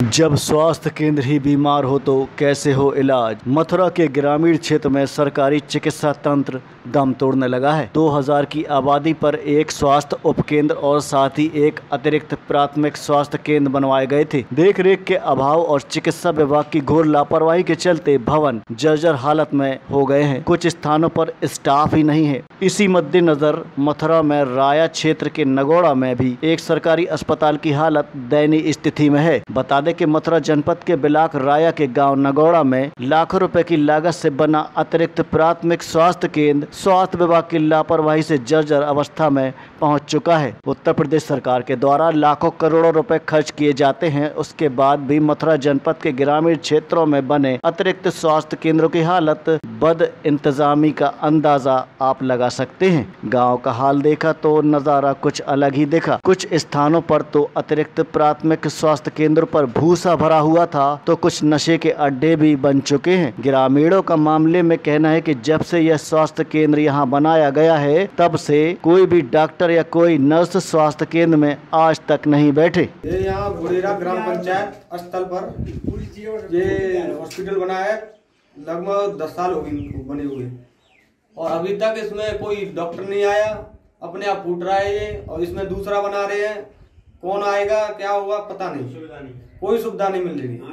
जब स्वास्थ्य केंद्र ही बीमार हो तो कैसे हो इलाज। मथुरा के ग्रामीण क्षेत्र में सरकारी चिकित्सा तंत्र दम तोड़ने लगा है। 2000 की आबादी पर एक स्वास्थ्य उपकेंद्र और साथ ही एक अतिरिक्त प्राथमिक स्वास्थ्य केंद्र बनवाए गए थे। देखरेख के अभाव और चिकित्सा विभाग की घोर लापरवाही के चलते भवन जर्जर हालत में हो गए हैं। कुछ स्थानों पर स्टाफ ही नहीं है। इसी मद्देनजर मथुरा में राया क्षेत्र के नगौड़ा में भी एक सरकारी अस्पताल की हालत दयनीय स्थिति में है। बता दें कि मथुरा जनपद के ब्लॉक राया के गांव नगौड़ा में लाखों रुपए की लागत से बना अतिरिक्त प्राथमिक स्वास्थ्य केंद्र स्वास्थ्य विभाग की लापरवाही से जर्जर अवस्था में पहुंच चुका है। उत्तर प्रदेश सरकार के द्वारा लाखों करोड़ों रुपए खर्च किए जाते हैं, उसके बाद भी मथुरा जनपद के ग्रामीण क्षेत्रों में बने अतिरिक्त स्वास्थ्य केंद्रों की हालत बद इंतजामी का अंदाजा आप लगा सकते हैं। गांव का हाल देखा तो नजारा कुछ अलग ही देखा। कुछ स्थानों पर तो अतिरिक्त प्राथमिक स्वास्थ्य केंद्र पर भूसा भरा हुआ था तो कुछ नशे के अड्डे भी बन चुके हैं। ग्रामीणों का मामले में कहना है कि जब से यह स्वास्थ्य केंद्र यहाँ बनाया गया है तब से कोई भी डॉक्टर या कोई नर्स स्वास्थ्य केंद्र में आज तक नहीं बैठे। ये यहाँ बुढ़ेरा ग्राम पंचायत स्थल पर ये हॉस्पिटल बना है, लगभग 10 साल हो गए बने हुए और अभी तक इसमें कोई डॉक्टर नहीं आया। अपने आप फूट रहा है ये और इसमें दूसरा बना रहे हैं। कौन आएगा क्या होगा पता नहीं, कोई सुविधा नहीं मिल रही।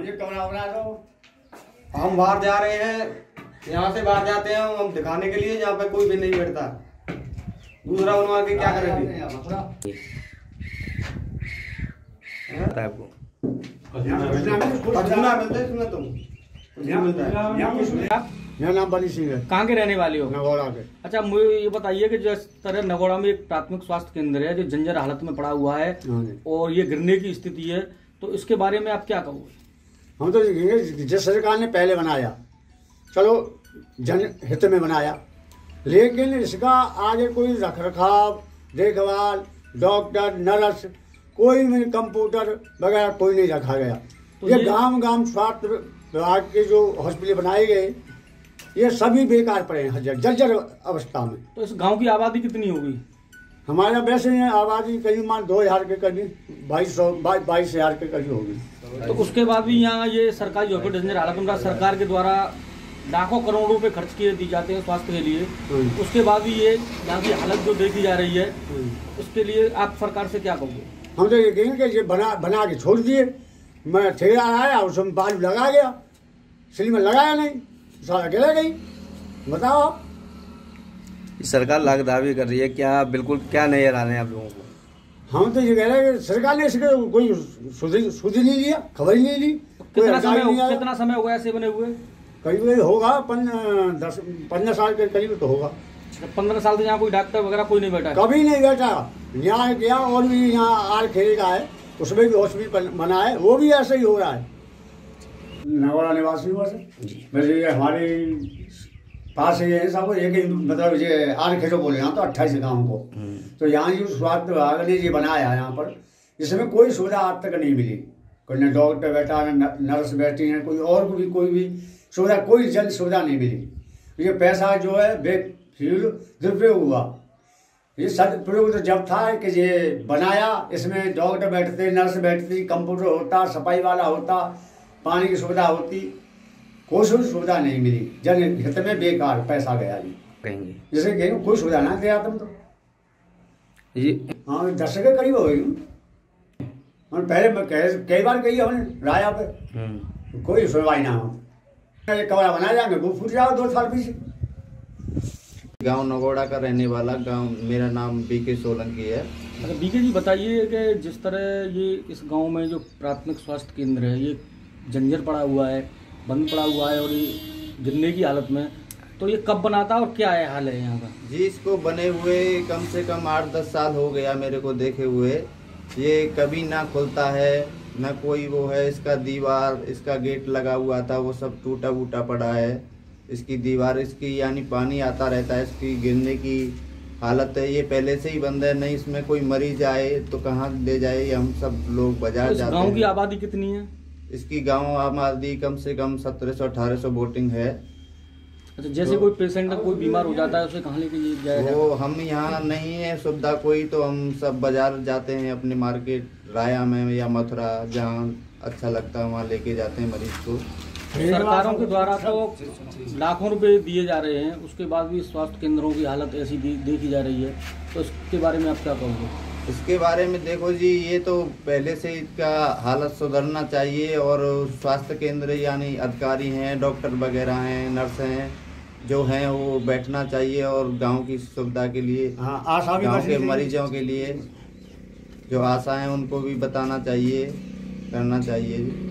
हम बाहर जा रहे हैं, यहाँ से बाहर जाते हैं हम दिखाने के लिए, यहाँ पे कोई भी नहीं बैठता। दूसरा बनवा के क्या करेंगे। मेरा नाम बली सिंह है। कहाँ के रहने वाले हो? नगौड़ा के। अच्छा, मुझे ये बताइए कि जिस तरह नगौड़ा में एक प्राथमिक स्वास्थ्य केंद्र है जो जंजर हालत में पड़ा हुआ है और ये गिरने की स्थिति है, तो इसके बारे में आप क्या कहोगे? हम तो जिस सरकार ने पहले बनाया, चलो जन हित में बनाया, लेकिन इसका आगे कोई रख रखाव देखभाल डॉक्टर नर्स कोई भी कंप्यूटर वगैरह कोई नहीं रखा गया। तो ये गांव स्वास्थ्य विभाग के जो हॉस्पिटल बनाए गए ये सभी बेकार पड़े हैं, जर्जर अवस्था में। तो इस गांव की आबादी कितनी होगी? हमारा वैसे आबादी करीब 2000 के करीब 22,000 के करीब होगी। तो उसके बाद भी यहाँ ये सरकारी हॉस्पिटल जंजर हालत में सरकार के द्वारा लाखों करोड़ों रुपए खर्च किए दी जाते हैं स्वास्थ्य के लिए, उसके बाद भी ये यहाँ की हालत जो देखी जा रही है उसके लिए आप सरकार से क्या कहोगे? हम तो ये कहेंगे कि ये बना के छोड़ दिए। मैं ठेकेदार आया उसमें बालू लगा गया, सिली में लगाया नहीं, सारा गिरा गई। बताओ आप। सरकार लाख दावे कर रही है, क्या बिल्कुल क्या नहीं आ रहे हैं आप लोगों को? हम तो ये कह रहे हैं कि सरकार ने इसके कोई सुध नहीं लिया, खबर ही नहीं ली। कितना समय हो गया ऐसे बने हुए? करीब होगा 15 साल के करीब तो होगा। 15 साल से यहाँ कोई डॉक्टर वगैरह कोई नहीं बैठा? कभी नहीं बैठा। यहाँ गया और भी यहाँ आर खेले का है, उसमें भी हॉस्पिटल बना है, वो भी ऐसे ही हो रहा है। नगौड़ा निवासी हुआ वैसे ये हमारे पास ये सब एक मतलब ये आर खेलो बोले यहाँ तो 28 गाँव को, तो यहाँ जो स्वास्थ्य विभाग ने ये बनाया यहाँ पर, इसमें कोई सुविधा आज तक नहीं मिली। कोई न डॉक्टर बैठा न नर्स बैठी है, कोई और भी कोई भी सुविधा कोई जन सुविधा नहीं मिली। ये पैसा जो है बेफिजूल दुरुपयोग हुआ। ये सदुपयोग तो जब था कि ये बनाया, इसमें डॉक्टर बैठते नर्स बैठती कंप्यूटर होता सफाई वाला होता पानी की सुविधा होती, कोई सुविधा नहीं मिली। जन हित में बेकार पैसा गया जी कहेंगे। जैसे कहेंगे कोई सुविधा ना दिया तुम तो ये हाँ 10 के करीब हो गई। हम पहले कई बार कही हमने राया पे, कोई सुनवाई ना हो। कमरा बना जाएंगे वो फूट जाओ 2 साल पीछे। गांव नगौड़ा का रहने वाला गांव, मेरा नाम बीके सोलंकी है। अच्छा बीके जी, बताइए कि जिस तरह ये इस गांव में जो प्राथमिक स्वास्थ्य केंद्र है ये जंजर पड़ा हुआ है, बंद पड़ा हुआ है और ये गिरने की हालत में, तो ये कब बना था और क्या है हाल है यहाँ का? जी इसको बने हुए कम से कम 8-10 साल हो गया मेरे को देखे हुए। ये कभी ना खुलता है ना कोई वो है। इसका दीवार इसका गेट लगा हुआ था वो सब टूटा फूटा पड़ा है। इसकी दीवार इसकी यानी पानी आता रहता है, इसकी गिरने की हालत है। ये पहले से ही बंद है, नहीं इसमें कोई मरीज आए तो कहाँ ले जाए, हम सब लोग बाजार जाते हैं। गांव की आबादी कितनी है? इसकी गांव आबादी कम से कम 1700-1800 वोटिंग है। अच्छा, जैसे कोई पेशेंट कोई बीमार हो जाता है उसे कहाँ लेके जाएगा? वो हम यहाँ नहीं है सुविधा कोई, तो हम सब बाजार जाते हैं अपने मार्केट राया में या मथुरा, जहाँ अच्छा लगता है वहाँ लेके जाते हैं मरीज को। सरकारों के द्वारा तो लाखों रुपए दिए जा रहे हैं, उसके बाद भी स्वास्थ्य केंद्रों की हालत ऐसी देखी जा रही है, तो इसके बारे में आप क्या कहोगे? इसके बारे में देखो जी, ये तो पहले से इसका हालत सुधरना चाहिए, और स्वास्थ्य केंद्र यानी अधिकारी हैं, डॉक्टर वगैरह हैं, नर्स हैं जो हैं, वो बैठना चाहिए और गांव की सुविधा के लिए, आशा भी गांव के मरीजों के लिए जो आशा है उनको भी बताना चाहिए, करना चाहिए।